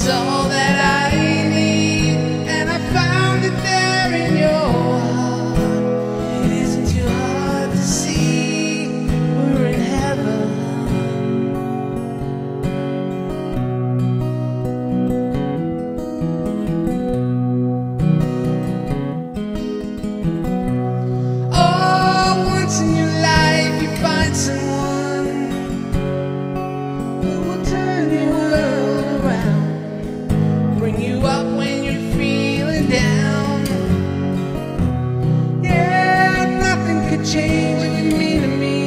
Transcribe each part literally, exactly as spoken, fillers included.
all that I need, and I found it there in your heart. It isn't too hard to see, we're in heaven. Oh, once in your life you find someone who will turn your world around, bring you up when you're feeling down. Yeah, nothing could change what you mean to me.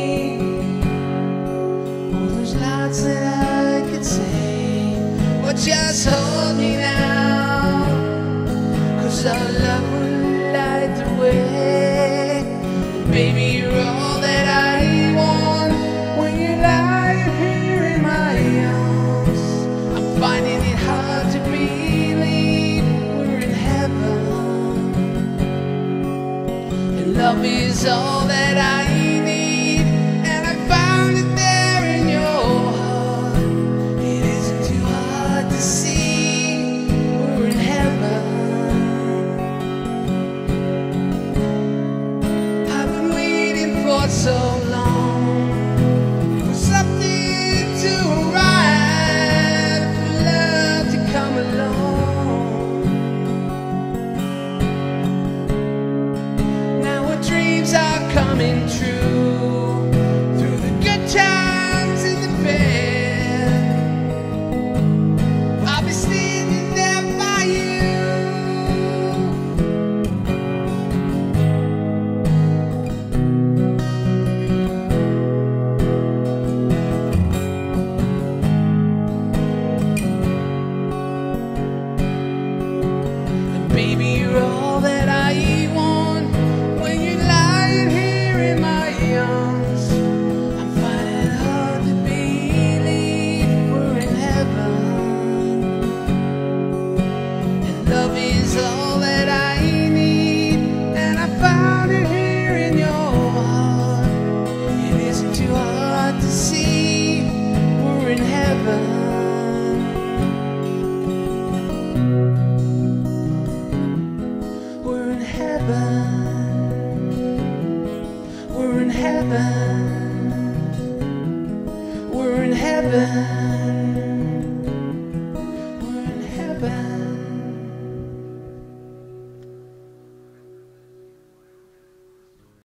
Oh, there's lots that I could say, but just hold me now, 'cause our love will light the way. Baby, you're all that I want when you lie here in my arms. I'm finding it hard to believe we're in heaven, and love is all that I need, and I found it there in your heart. It isn't too hard to see, we're in heaven. I've been waiting for so long for something to arrive, for love to come along. Now our dreams are coming true, through the good times and the bad. I'll be standing there by you. Baby, you're all that I want when you're lying here in my arms. I'm finding it hard to believe we're in heaven, and love is all that I need, and I found it here in your heart. It isn't too hard to see, we're in heaven. We're in heaven. We're in heaven. We're in heaven.